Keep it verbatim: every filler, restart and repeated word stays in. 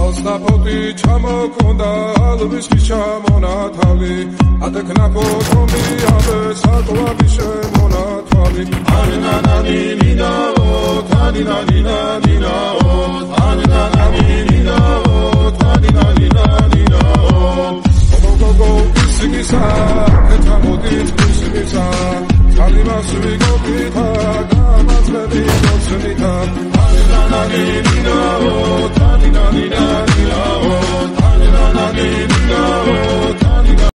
ალსნაფოტი ჩამოქონდა ალვის ხის ჩამონათალი ატექნაკო თომი აბე საკვარი შემონათვალი ანანანი ნინაო თანინანი ნინაო ანანანი ნინაო თანინანი ნინაო გოგო ისგისა ეთამოდი ისგისა თალიმას ვიგოგითა გამაძლები მოსმითა ანანანი ნინაო თანინანი ნინაო